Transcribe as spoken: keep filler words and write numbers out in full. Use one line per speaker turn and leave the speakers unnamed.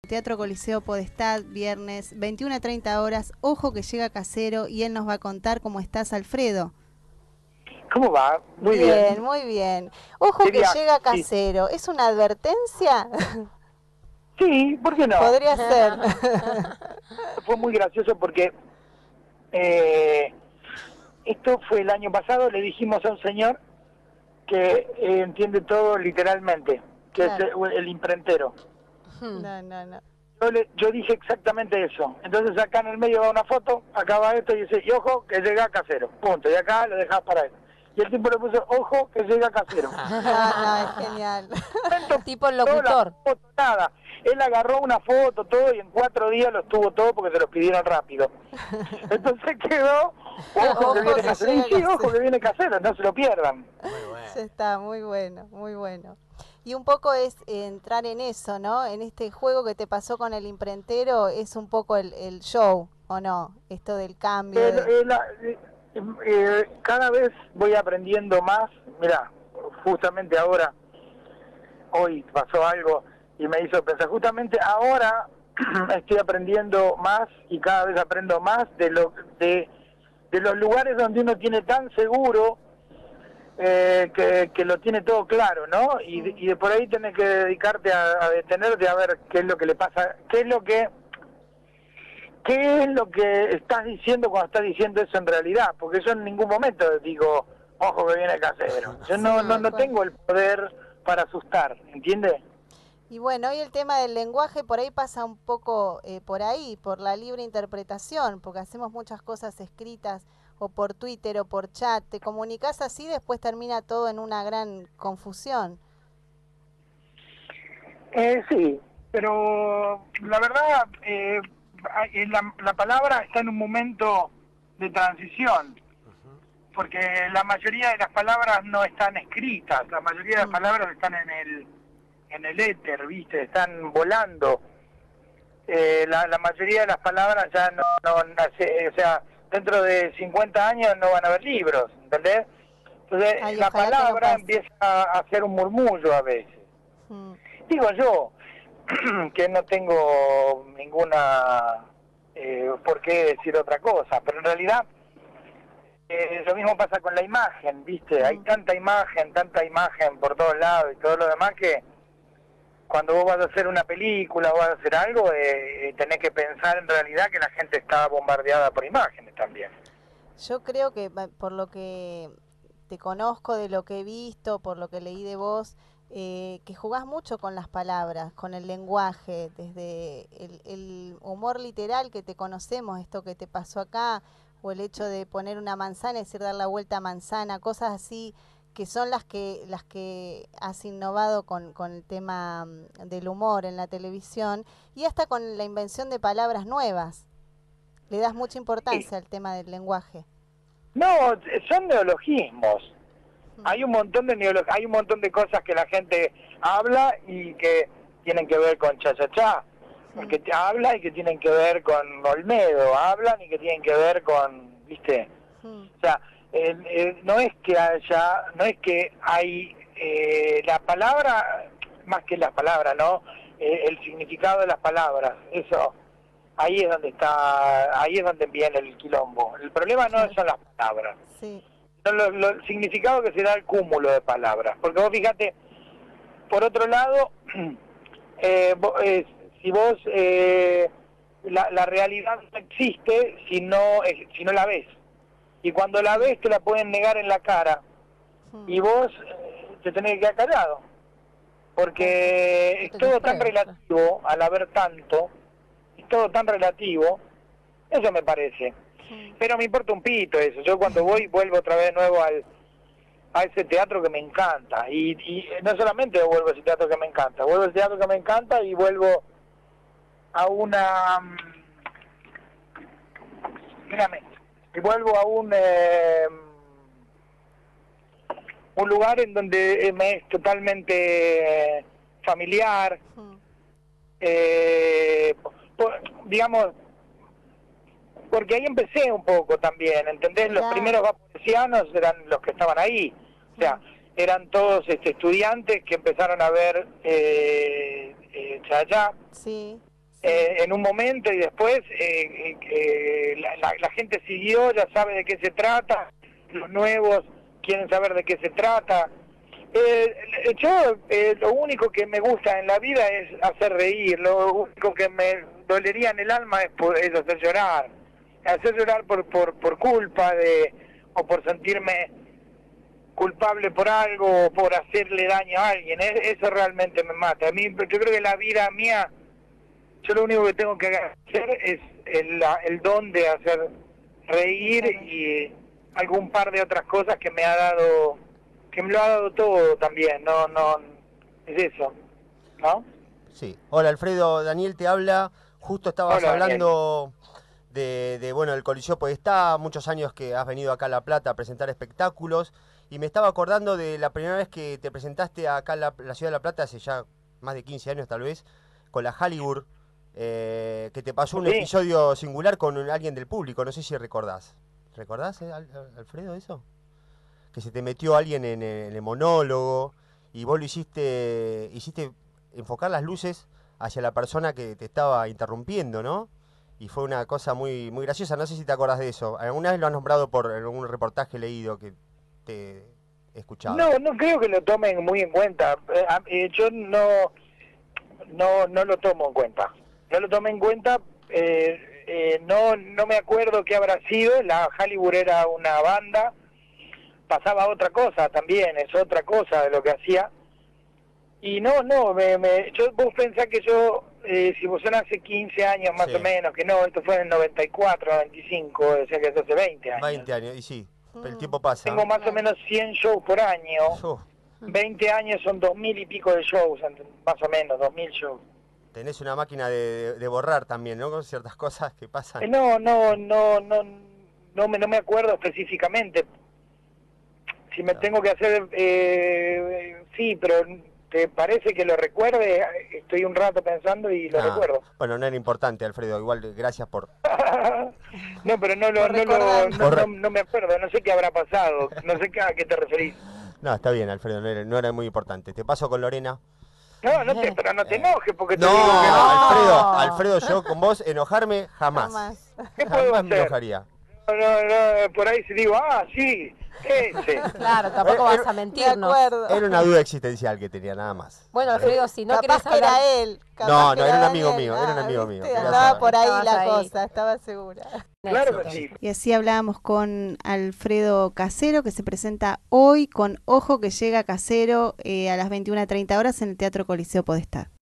Teatro Coliseo Podestá, viernes, veintiuna a treinta horas. Ojo que llega Casero y él nos va a contar cómo estás, Alfredo.
¿Cómo va? Muy
bien.
bien.
Bien, muy bien. Ojo que
Quería,
llega
sí.
Casero. ¿Es una advertencia?
Sí, ¿por qué no?
Podría ser.
Fue muy gracioso porque eh, esto fue el año pasado, le dijimos a un señor que eh, entiende todo literalmente, que
Claro.
es el, el imprentero.
No, no, no.
Yo, le, yo dije exactamente eso. Entonces acá en el medio va una foto, acá va esto y dice, y ojo que llega Casero, punto. Y acá lo dejás para él. Y el tipo le puso, ojo que llega Casero.
No, no, es genial.
Tipo el locutor.
Foto, nada. Él agarró una foto, todo, y en cuatro días lo estuvo todo porque se los pidieron rápido. Entonces quedó, ojo que viene Casero. Y sí, ojo que viene Casero, no se lo pierdan.
Muy bueno. Ya está, muy bueno, muy bueno. Y un poco es entrar en eso, ¿no? En este juego que te pasó con el imprentero, es un poco el, el show, ¿o no? Esto del cambio.
Eh,
de...
eh, la, eh, eh, cada vez voy aprendiendo más. Mirá, justamente ahora, hoy pasó algo y me hizo pensar, justamente ahora estoy aprendiendo más y cada vez aprendo más de, lo, de, de los lugares donde uno tiene tan seguro Eh, que, que lo tiene todo claro, ¿no? Y, y de por ahí tenés que dedicarte a, a detenerte a ver qué es lo que le pasa, qué es lo que qué es lo que estás diciendo cuando estás diciendo eso en realidad, porque yo en ningún momento digo, ojo que viene Casero. Yo no, no, no tengo el poder para asustar, ¿entiendes?
Y bueno, hoy el tema del lenguaje por ahí pasa un poco eh, por ahí, por la libre interpretación, porque hacemos muchas cosas escritas o por Twitter o por chat, te comunicas así, después termina todo en una gran confusión.
Eh, sí, pero la verdad, eh, la, la palabra está en un momento de transición, porque la mayoría de las palabras no están escritas, la mayoría de las palabras están en el en el éter, ¿viste? Están volando. Eh, la, la mayoría de las palabras ya no, no, no, o sea, dentro de cincuenta años no van a haber libros, ¿entendés? Entonces
Ay,
la palabra
no
empieza a hacer un murmullo a veces. Hmm. Digo yo, que no tengo ninguna eh, por qué decir otra cosa, pero en realidad eh, lo mismo pasa con la imagen, ¿viste? Hmm. Hay tanta imagen, tanta imagen por todos lados y todo lo demás que cuando vos vas a hacer una película o vas a hacer algo, eh, tenés que pensar en realidad que la gente está bombardeada por imágenes también.
Yo creo que por lo que te conozco, de lo que he visto, por lo que leí de vos, eh, que jugás mucho con las palabras, con el lenguaje, desde el, el humor literal que te conocemos, esto que te pasó acá, o el hecho de poner una manzana y decir dar la vuelta a manzana, cosas así que son las que las que has innovado con, con el tema del humor en la televisión y hasta con la invención de palabras nuevas. Le das mucha importancia sí. al tema del lenguaje.
No, son neologismos. Mm. Hay un montón de neolog hay un montón de cosas que la gente habla y que tienen que ver con cha-cha-cha, mm. que te habla y que tienen que ver con Olmedo, hablan y que tienen que ver con, ¿viste? Mm. O sea, Eh, eh, no es que haya, no es que hay eh, la palabra, más que las palabras, ¿no? Eh, el significado de las palabras, eso, ahí es donde está, ahí es donde viene el quilombo. El problema no sí. son las palabras, sí. sino lo, lo, el significado que se da el cúmulo de palabras. Porque vos fíjate, por otro lado, eh, vos, eh, si vos, eh, la, la realidad no existe si no, eh, si no la ves. Y cuando la ves te la pueden negar en la cara y vos te tenés que quedar callado porque es todo tan relativo al haber tanto, es todo tan relativo, eso me parece, pero me importa un pito eso. Yo cuando voy vuelvo otra vez de nuevo al a ese teatro que me encanta y, y no solamente vuelvo a ese teatro que me encanta, vuelvo a ese teatro que me encanta y vuelvo a una mírame y vuelvo a un eh, un lugar en donde me es totalmente familiar, eh, por, digamos, porque ahí empecé un poco también, ¿entendés? Los primeros vaporesianos eran los que estaban ahí, o sea, eran todos este, estudiantes que empezaron a ver eh, eh, Chayá,
sí.
eh, en un momento y después eh, eh, la, la, la gente siguió, ya sabe de qué se trata, los nuevos quieren saber de qué se trata. Eh, yo eh, lo único que me gusta en la vida es hacer reír, lo único que me dolería en el alma es, por, es hacer llorar, hacer llorar por, por, por culpa de o por sentirme culpable por algo o por hacerle daño a alguien. Eso realmente me mata. A mí, yo creo que la vida mía, yo lo único que tengo que hacer es el, el don de hacer reír y algún par de otras cosas que me ha dado, que me lo ha dado todo también. No, no, es eso, ¿no?
Sí. Hola Alfredo, Daniel te habla. Justo estabas
Hola,
hablando de, de, bueno, el Coliseo Podestá, muchos años que has venido acá a La Plata a presentar espectáculos, y me estaba acordando de la primera vez que te presentaste acá en la, la ciudad de La Plata, hace ya más de quince años tal vez, con la Hollywood, eh, que te pasó un
Sí.
episodio singular con un- alguien del público, no sé si recordás. ¿Recordás, eh, Al- Al- Alfredo, eso? Que se te metió alguien en el, en el monólogo y vos lo hiciste, hiciste enfocar las luces hacia la persona que te estaba interrumpiendo, ¿no? Y fue una cosa muy muy graciosa, no sé si te acordás de eso. ¿Alguna vez lo has nombrado por algún reportaje leído que te he escuchado?
No, no creo que lo tomen muy en cuenta. Eh, a- eh, yo no, no, no lo tomo en cuenta. No lo tomé en cuenta. Eh, eh, no, no me acuerdo qué habrá sido. La Hollywood era una banda. Pasaba otra cosa también. Es otra cosa de lo que hacía. Y no, no. Me, me, yo, vos pensás que yo, eh, si vos son hace quince años más
Sí.
o menos, que no, esto fue en el noventa y cuatro, noventa y cinco, o sea que es hace veinte años.
veinte años, y sí, el
Mm.
tiempo pasa.
Tengo más o menos cien shows por año.
Uf,
veinte años son dos mil y pico de shows, ent- más o menos, dos mil shows.
tenés una máquina de, de borrar también, ¿no? Con ciertas cosas que pasan.
Eh, no, no, no, no, no me, no me acuerdo específicamente. Si me
Claro.
tengo que hacer, eh, sí, pero ¿te parece que lo recuerde? Estoy un rato pensando y lo
Ah,
recuerdo.
Bueno, no era importante, Alfredo, igual gracias por...
No, pero no, lo,
Por
no, lo,
recordarlo.
no, no, no me acuerdo, no sé qué habrá pasado, no sé qué, a qué te referís.
No, está bien, Alfredo, no era, no era muy importante. Te paso con Lorena.
No, no te, pero no te enojes porque te
No,
digo que no.
Alfredo, Alfredo, yo con vos enojarme jamás.
Jamás.
¿Qué puedo
Jamás me
hacer?
enojaría.
No, no, no, por ahí se digo, ah, sí, ese.
Claro, tampoco
Eh,
vas a
De
mentirnos.
acuerdo.
Era una duda existencial que tenía, nada más.
Bueno, Alfredo, si no
Capaz
querés
que era
hablar...
él. capaz
No,
que
no, era un
Daniel.
amigo mío, era un
Ah,
amigo
¿viste?
mío, quería
Andaba
saber.
por ahí
Estabas
la
ahí.
cosa, estaba segura.
Claro que sí.
Y así hablábamos con Alfredo Casero, que se presenta hoy con Ojo que llega Casero eh, a las veintiuna treinta horas en el Teatro Coliseo Podestá.